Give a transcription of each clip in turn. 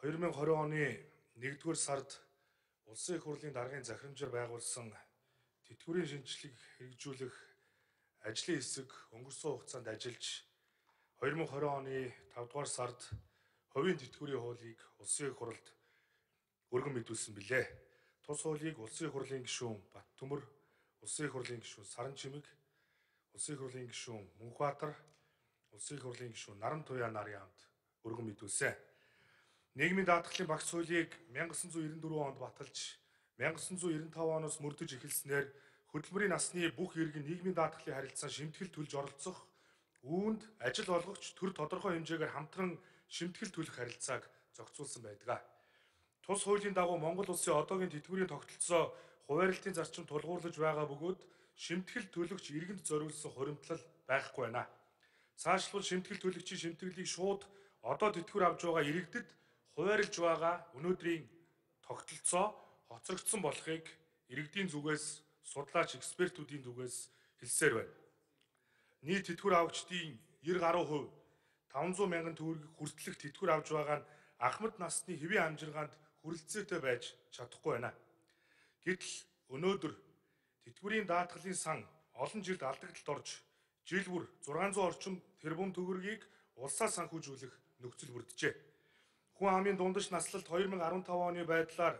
2020 оны 1-р сард Улсын их хурлын даргын захирамжаар байгуулсан тэтгэврийн шинжилгээг хэрэгжүүлэх ажлын хэсэг өнгөрсөн хугацаанд ажиллаж 2020 оны 5-р сард хувийн тэтгэврийн хуулийг Улсын их хурлд өргөн мэдүүлсэн билээ. Тус хуулийг Улсын их хурлын гишүүн Баттөмөр, Улсын их хурлын гишүүн Саранчимэг, Улсын их хурлын гишүүн Мөнхбаатар, Улсын их хурлын гишүүн Нарантуяа нарын хамт өргөн мэдүүлсэн. Нийгмийн даатгалын багц хуулийг 1994 онд баталж 1995 оноос мөрдөж эхэлснээр хөдөлмөрийн насны бүх иргэн нийгмийн даатгалын харилцаанд шимтгэл төлж оролцох, үүнд ажил олгогч төр тодорхой хэмжээгээр хамтран шимтгэл төлөх харилцааг зохицуулсан байдаг. Тус хуулийн дагуу Монгол улсын одоогийн тэтгэврийн тогтолцоо хуваарлтын зарчим тулгуурлаж байгаа бөгөөд шимтгэл төлөгч иргэнд зориулсан хуримтлал байхгүй байна. Цаашлбал шимтгэл төлөгчийн шимтгэлийг шууд одоо тэтгэвэр авж байгаа иргэдэд хуваарлж байгаа өнөөдрийн тогтолцоо хоцрогдсон болохыг иргэдийн зүгээс судлаач экспертүүдийн зүгээс хэлсээр байна. Нийт тэтгэвэр авагчдын 90% 500 мянган төгрөгийг хүртэлх тэтгэвэр авж байгаа нь ахмад насны хэвийн амжиргаанд хүрэлцээтэй байж чадахгүй байна. Гэтэл өнөөдөр тэтгэврийн даатгалын сан олон жилд алдагдлалд орж жил бүр 600 орчим тэрбум төгрөгийг улсаас санхүүжүүлэх нөхцөл бүрджээ. Хүн амын дундаж наслалт 2015 оны байдлаар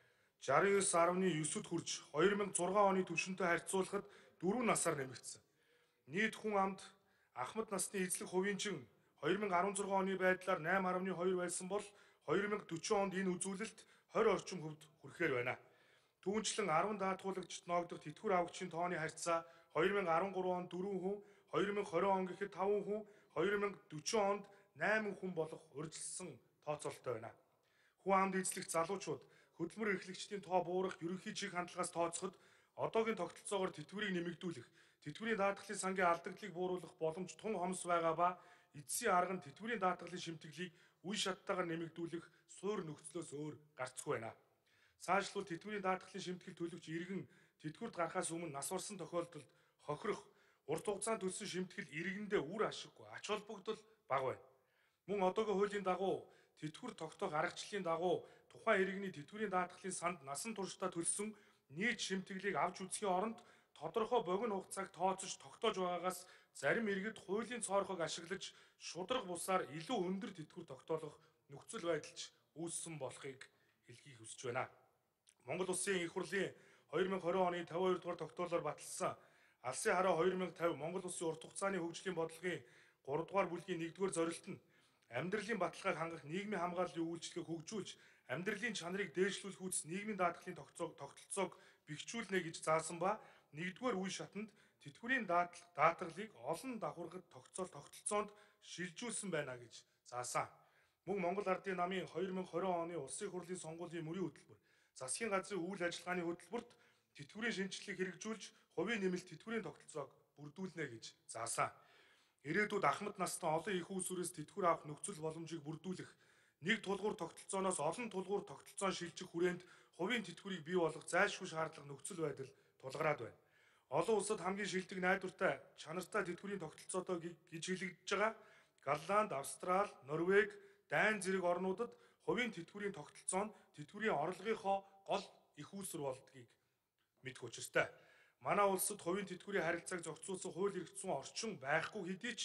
69.9-д хүрч 2006 оны түвшинтэй харьцуулахад 4 насаар нэмэгдсэн. Нийт хүн амд ахмад насны эзлэх хувийн чин 2016 оны байдлаар 8.2 байсан бол 2040 онд энэ үзүүлэлт 20 орчим хувьд хүрэхээр байна. Түүнчлэн 10 даатгуулагчид ноогдох тэтгэвэр авагчийн тооны харьцаа 2013 онд 4 хүн, 2020 он гэхэд 5 хүн, 2040 онд 8 хүн болох урьдчилсан тооцоололтой байна. Хүн амд эзлэх залуучууд хөдөлмөр эрхлэгчдийн тоо буурах ерөнхий чиг хандлагаас тооцоход одоогийн тогтолцоогоор тэтгэврийг нэмэгдүүлэх, тэтгэврийн даатгалын сангийн алдагдлыг бууруулах боломж тун хомс байгаа ба эцсийн арга нь тэтгэврийн даатгалын шимтгэлийг үе шаттайгаар нэмэгдүүлэх суур нөхцлөөс өөр гарцгүй байна. Цаашлбал тэтгэврийн даатгалын шимтгэл төлөвч иргэн тэтгэврт гарахаас өмнө нас барсан тохиолдолд хохирох, урт хугацаанд төлсөн шимтгэл иргэндээ үр ашиггүй, ач холбогдол бага байна. Мөн одоогийн хуулийн дагуу тэтгэвэр тогтоох аргачлалын дагуу тухайн иргэний тэтгэврийн даатгалын санд насан туршдаа төлсөн нийт шимтгэлийг авч үзхийн оронд тодорхой богино хугацааг тооцож тогтоож байгаагаас зарим иргэд хуулийн цоорхойг ашиглаж шударга бусаар илүү өндөр тэтгэвэр тогтоолох нөхцөл байдалч үүссэн болохыг хэлхийг хүсэж байна. Монгол Улсын их хурлын 2020 оны 52 дугаар тогтоолоор баталсан Алсын хараа 2050 Монгол Улсын урт хугацааны хөгжлийн бодлогын 3 дугаар бүлгийн 1-р зорилт нь амьдралын баталгааг хангах нийгмийн хамгааллын үйлчлэгийг хөгжүүлж, амьдралын чанарыг дээшлүүлэх үүс нийгмийн даатгалын тогтолцоог бэхжүүлнэ гэж заасан ба 1-р үе шатанд тэтгэврийн даатгалыг олон давхаргад тогтолцоонд шилжүүлсэн байна гэж заасан. Мөн Монгол Ардын намын 2020 оны Улсын их хурлын сонгуулийн мөрийн хөтөлбөр, засгийн газрын үйл ажиллагааны хөтөлбөрт тэтгэврийн шинжилгээг хэрэгжүүлж, хувийн нэмэлт тэтгэврийн тогтолцоог бүрдүүлнэ гэж заасан. Ирээдүйд ахмад настай олон их үүсвэрээс тэтгэвэр авах нөхцөл боломжийг бүрдүүлэх, нэг тулгуур тогтолцооноос олон тулгуур тогтолцоон шилжих хүрээнд хувийн тэтгэврийг бий болгох зайлшгүй шаардлага нөхцөл байдал тулгараад байна. Олон улсад хамгийн шилдэг найдвартай, чанартай тэтгэврийн тогтолцоотой гэж хэлэгдэж байгаа Голланд, Австрали, Норвеги, Дани зэрэг орнуудад хувийн тэтгэврийн тогтолцоо нь тэтгэврийн орлогынхоо гол их үүсвэр болдгийг мэдэх учиртай. Манай улсад хувийн тэтгэврийн харилцааг зохицуулсан хууль эрх зүйн орчин байхгүй хэдий ч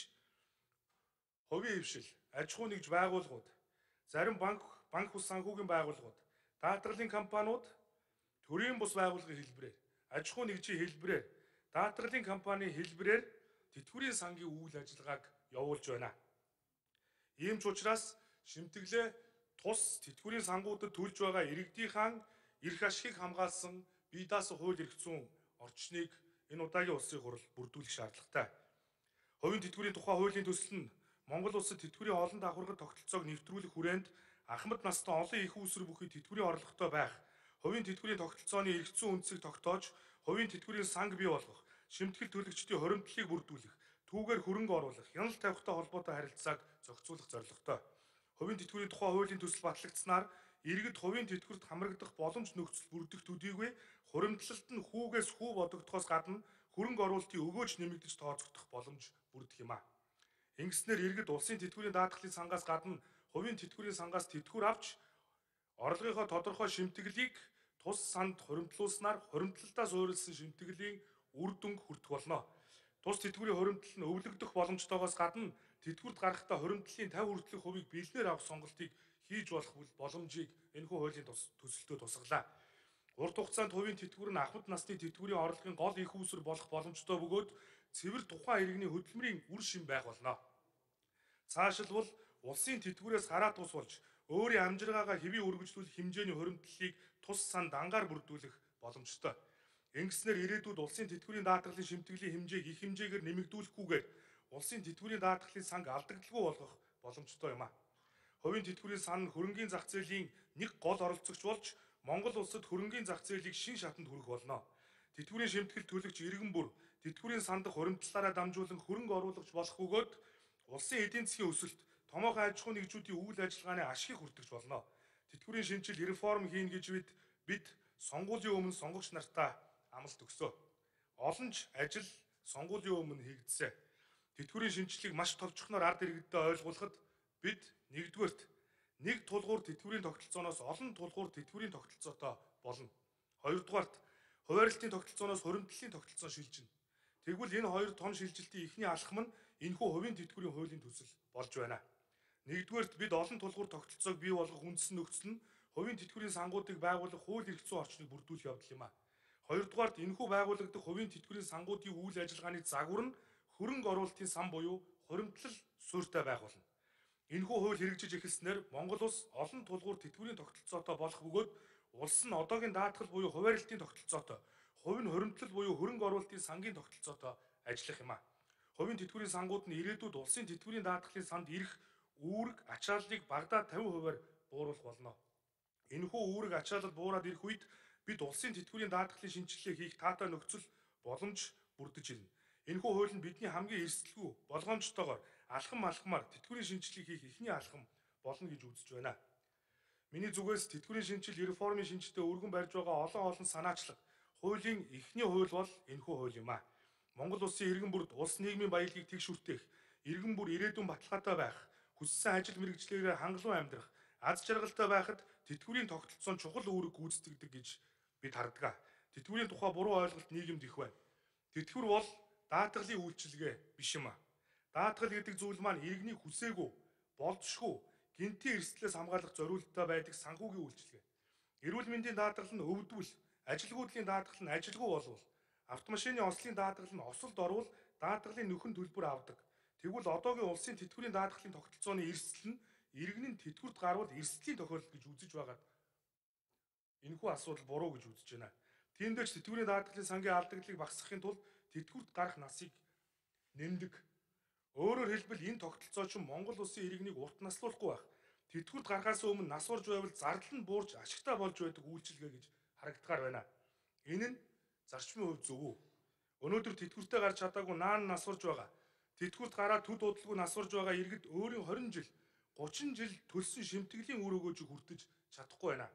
хувийн хвшил, аж ахуй нэгж байгууллагууд, зарим банк бус санхүүгийн байгууллагууд, даатгалын компаниуд төрийн бус байгууллагын хэлбэрээр, аж ахуй нэгжийн хэлбэрээр, даатгалын компанийн хэлбэрээр тэтгэврийн сангийн үйл ажиллагааг явуулж байна. Ийм ч учраас шимтгэлээ тус тэтгэврийн сангуудад төлж байгаа иргэдийнхэн эрх ашигыг хамгаалсан бие даасан хууль эрх зүйн орчныг энэ удаагийн улсын хурал бүрдүүлэх шаардлагатай. Хувийн тэтгэврийн тухай хуулийн төсөл нь Монгол улсад тэтгэврийн олон давхаргад тогтолцоог нэвтрүүлэх хүрээнд ахмад настай олон их үүсвэр бүхий тэтгэврийн орлоготой байх, хувийн тэтгэврийн тогтолцооны эрх зүйн үндсийг тогтоож, хувийн тэтгэврийн санг бий болгох, шимтгэл төлөгчдийн хуримтлалыг бүрдүүлэх, түүгээр хөрөнгө оруулах, хяналт тавихтай холбоотой харилцааг зохицуулах зорилготой. Хувийн тэтгэврийн тухай хуулийн төсөл батлагдсанаар иргэд хувийн тэтгэврт хамрагдах боломж нөхцөл бүрдэх төдийгүй хуримтлалт нь хүүгээс хүү бодогдохоос гадна хөрөнгө оруулалтын өгөөж нэмэгдэж тооцогдох боломж бүрдэх юм а. Ингэснээр иргэд улсын тэтгэврийн даатгалын сангаас гадна хувийн тэтгэврийн сангаас тэтгэвэр авч Орлогынхоо тодорхой шимтгэлийг тус санд хуримтлуулснаар хуримтлалтаа суурилсан шимтгэлийн үр дүнг хүртэх болно. Тус тэтгэврийн хуримтлал нь өвлөгдөх боломжтойгоос гадна тэтгэврт гарахдаа хуримтлалын 50 хүртэлх хувийг бэлнээр авах сонголтыг хийж болох боломжийг энэхүү хуулийн төсөлтөд тусгалаа. Урт хугацаанд хувийн тэтгэвэр нь ахмад насны тэтгэврийн орлогын гол их үүсвэр болох боломжтой бөгөөд цэвэр тухайн иргэний хөдөлмөрийн үр шим байх болно. Цаашилбал улсын тэтгэврээс хараа тус болж өөрийн амжиргаагаа хэвийн үргэлжлүүлэх хэмжээний хуримтлалыг тус санд ангаар бүрдүүлэх боломжтой. Ингэснээр ирээдүйд улсын тэтгэврийн даатгалын шимтгэлийн хэмжээг их хэмжээгээр нэмэгдүүлэхгүйгээр улсын тэтгэврийн даатгалын санг алдагдaltaгүй болгох боломжтой юм а. Хувийн тэтгэврийн сан нь хөрөнгийн зах зээлийн нэг гол оролцогч болж Монгол улсад хөрөнгийн зах зээлийг шин шатанд хүргэх болно. Тэтгэврийн шимтгэл төлөгч иргэн бүр тэтгэврийн сандах хуримтлалаараа дамжуулан хөрөнгө оруулагч болох бөгөөд улсын эдийн засгийн өсөлт, томоохон аж ахуйн нэгжүүдийн үйл ажиллагааны ашгийг хүртэж болно. Тэтгэврийн шинжил реформ хийн гэж бид сонгуулийн өмнө сонгогч нартаа амлалт өгсөө. Олон ч ажил сонгуулийн өмнө хийгдсэн. Тэтгэврийн шинжилгээг маш товчхоноор ард иргэдэд ойлгуулахад бид нэгдүгээрт нэг тулгуур тэтгэврийн тогтолцооноос олон тулгуур тэтгэврийн тогтолцоотой болно. Хоёрдугаарт хуваарлтын тогтолцооноос хуримтлалын тогтолцоо шилжинэ. Тэгвэл энэ хоёр том шилжилтийн эхний алхам нь энэхүү хувийн тэтгэврийн хуулийн төсөл болж байна. Нэгдүгээрт бид олон тулгуур тогтолцоог бий болгох үндсэн нөхцөл нь хувийн тэтгэврийн сангуудыг байгуулах хууль эрх зүйн орчныг бүрдүүлэх явдал юм а. Хоёрдугаарт энэхүү байгуулагдах хувийн тэтгэврийн сангуудын үйл ажиллагааны загвар нь хөрөнгө оруулалтын сан буюу хуримтлал суурьтай байх болно. Энэхүү хууль хэрэгжиж эхэлснээр Монгол улс олон тулгуур тэтгэврийн тогтолцоотой болох бөгөөд улс нь одоогийн даатгал буюу хуваарлтын тогтолцоотой, хувь нь хуримтлал буюу хөрөнгө оруулалтын сангийн тогтолцоотой ажиллах юм а. Хувийн тэтгэврийн сангууд нь ирээдүйд улсын тэтгэврийн даатгалын санд ирэх үүрэг ачааллыг багадаа 50%-аар бууруулах болно. Энэхүү үүрэг ачаалал буураад ирэх үед бид улсын тэтгэврийн даатгалын шинжилгээ хийх таатай нөхцөл боломж бүрдэж ирнэ. Энэхүү хууль нь бидний хамгийн эрсдэлгүй болгоомжтойгоор алхамаар тэтгэврийн шинжилгээ хийх эхний алхам болно гэж үзэж байна. Миний зүгээс тэтгэврийн шинжил реформын шинжилтэд өргөн барьж байгаа олон санаачлаг хуулийн эхний хууль бол энэхүү хууль юм а. Монгол улсын иргэн бүрд улс нийгмийн баялагийг тэгш хүртээх, иргэн бүр ирээдүйн баталгаатай байх, хүссэн ажил мэргэжлээрээ хангалуун амьдрах, аз жаргалтай байхад тэтгэврийн тогтолцоо нь чухал үүрэг гүйцэтгэдэг гэж бид хардаг. Тэтгэврийн тухай буруу ойлголт нийгэмд их байна. Тэтгэвэр бол даатгалын үйлчилгээ биш юм а. Даатгал гэдэг зүйл маань иргэний хүсээгүй, болзошгүй, гинтийн эрсдлээс хамгаалах зориулттай байдаг санхүүгийн үйлчилгээ. Эрүүл мэндийн даатгал нь өвдвөл, ажилгүйдлийн даатгал нь ажилгүй болвол, автомашины ослын даатгал нь осолд орвол даатгалын нөхөн төлбөр авдаг. Тэгвэл одоогийн улсын тэтгэврийн даатгалын тогтолцооны эрсдэл нь иргэн нь тэтгэврт гарвал эрсдлийн тохиолдол гэж үзэж байгаад энэхүү асуудал буруу гэж үзэж байна. Тиймдээч тэтгэврийн даатгалын сангийн алдагдлыг багасгахын тулд тэтгэврт гарах насыг нэмдэг. Өөрөөр хэлбэл энэ тогтолцоо чинь Монгол улсын иргэнийг урт наслуулахгүй байх. Тэтгэврт гарахаас өмнө нас урж байвал зардал нь буурч ашигтай болж байдаг үйлчилгээ гэж харагдгаар байна. Энэ нь зарчмын хувьд зөв үү? Өнөөдөр тэтгэвртээ гарч чадаагүй наан нас урж байгаа. Тэтгэврт гараад төд удалгүй нас урж байгаа иргэд өөрийн 20 жил, 30 жил төлсөн шимтгэлийн үр өгөөжийг хүртэж чадахгүй байна.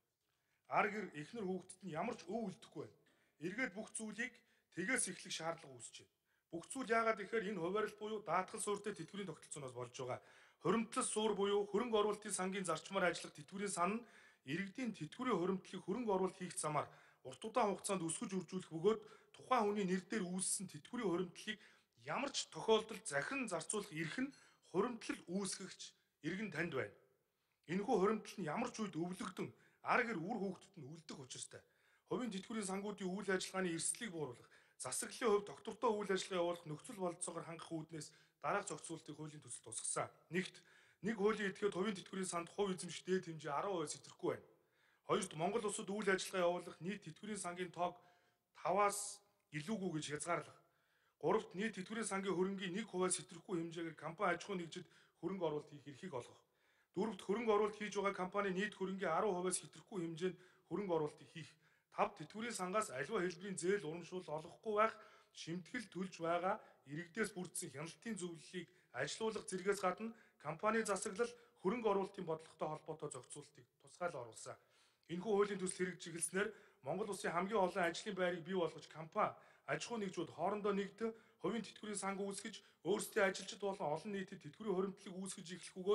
Ар гэр эхнэр хүүхдэд нь ямар ч өв үлдэхгүй байна. Эргээд бүх зүйлийг тгээс эхлэх шаардлага үүсэж байна. Бүх зүйл яагаад гэхээр энэ хуваарлт буюу даатгал суурьтай тэтгэврийн тогтолцооноос болж байгаа. Хуримтлал суур буюу хөрөнгө оруулалтын сангийн зарчмаар ажиллах тэтгэврийн сан нь иргэдийн тэтгэврийн хуримтлалыг хөрөнгө оруулалт хийх замаар урт удаан хугацаанд өсгөж үржүүлэх бөгөөд тухайн хүний нэр дээр үүссэн тэтгэврийн хуримтлалыг ямар ч тохиолдолд захин зарцуулах эрх нь хуримтлал үүсгэгч иргэн танд байна. Энэхүү хуримтлал нь ямар ч үед өвлөгдөн ар гэр үр хүүхдэд нь үлдэх учиртай. Хувийн тэтгэврийн сангуудын үйл ажиллагааны эрсдлийг бууруулах, засаглалын хувьд доктортой үйл ажиллагаа явуулах нөхцөл бололцоогоор хангах үүднээс дараах зохицуултыг хуулийн төсөлд тусгасан. Нэгт нэг хуулийн этгээд хувийн тэтгэврийн санд хувь эзэмших дээд хэмжээ 10% сэтэрэхгүй байна. Хоёрт Монгол улсад үйл ажиллагаа явуулах нийт тэтгэврийн сангийн тоог 5-аас илүүгүй гэж хязгаарлах. Гуравт нийт тэтгэврийн сангийн хөрөнгийн 1% сэтэрэхгүй хэмжээгээр компани аж ахуйн нэгжид хөрөнгө оруулалт хийх эрхийг олгох. Дөрөвт хөрөнгө оруулалт хийж байгаа компани нийт хөрөнгийн 10%-аас сэтэрэхгүй хэмжээнд хөрөнгө оруулалт хийх. 5 тэтгэврийн сангаас аливаа хэлбэрийн зээл урамшуул олохгүй байх, шимтгэл төлж байгаа иргэдээс бүрдсэн хяналтын зөвлөлийг ажилуулах зэрэгээс гадна компани засаглал хөрөнгө оруулалтын бодлоготой холбоотой зохицуултыг тусгаал оруулсан. Энэхүү хуулийн төсөл хэрэгжиж эхэлснээр Монгол улсын хамгийн олон ажлын байрыг бий болгож компани, аж ахуйн нэгжүүд хоорондоо нэгдэн хувийн тэтгэврийн санг үүсгэж өөрсдийн ажилчид болон олон нийтэд тэтгэврийн хуримтлалыг үүсгэж эхлэх бөгөөд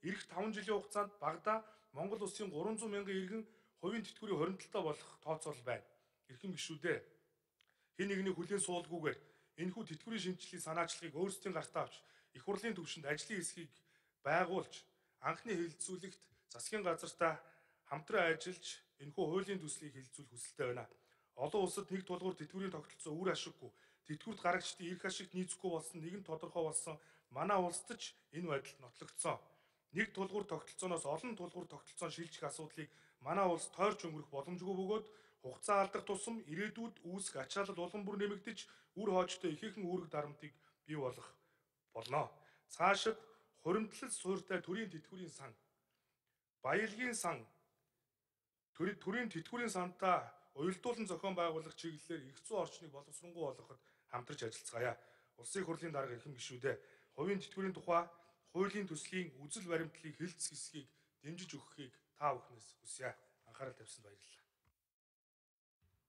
эх 5 жилийн хугацаанд багадаа Монгол улсын 300 мянган иргэн хувийн тэтгэврийн хоригдолтой болох тооцоол байна. Эрхэм гишүүдээ хэн нэгний хүлээн суулгүйгээр энэхүү тэтгэврийн шинжилгээний санаачлагыг өөрсдийн гартаа авч их хурлын түвшинд ажлын хэсгийг байгуулж анхны хэлэлцүүлэгт засгийн газартаа хамтран ажиллаж энэхүү хуулийн төслийг хэлэлцүүлэх хүсэлтэй байна. Олон улсад нэг тулгуур тэтгэврийн тогтолцоо үр ашиггүй, тэтгэврт гарагчдын эрх ашигт нийцэхгүй болсон нэгэн тодорхой болсон манай улсад ч энэ байдал нотлогдсон. Нэг тулгуур тогтолцооноос олон тулгуур тогтолцоон шилжих асуудлыг манай улс тойрч өнгөрөх боломжгүй бөгөөд хугацаа алдах тусам ирээдүйд үүсэх ачаалал улам бүр нэмэгдэж үр хоочтой ихээхэн үүрэг дарамтыг бий болох болно. Цаашид хуримтлал суурьтай төрийн тэтгэврийн сан, баялагын сан, төрийн тэтгэврийн сантаа уялдуулан зохион байгуулах чиглэлээр эрх зүйн орчныг боловсронгуй болгоход хамтарч ажиллацгаая. Улсын их хурлын дарга эрхэм гишүүдээ хувийн тэтгэврийн тухай хуулийн төслийн үзэл баримтлалыг хэлэлц хэсгийг дэмжиж өгөхийг та бүхнээс хүсье. Анхаарал тавьсанд баярлалаа.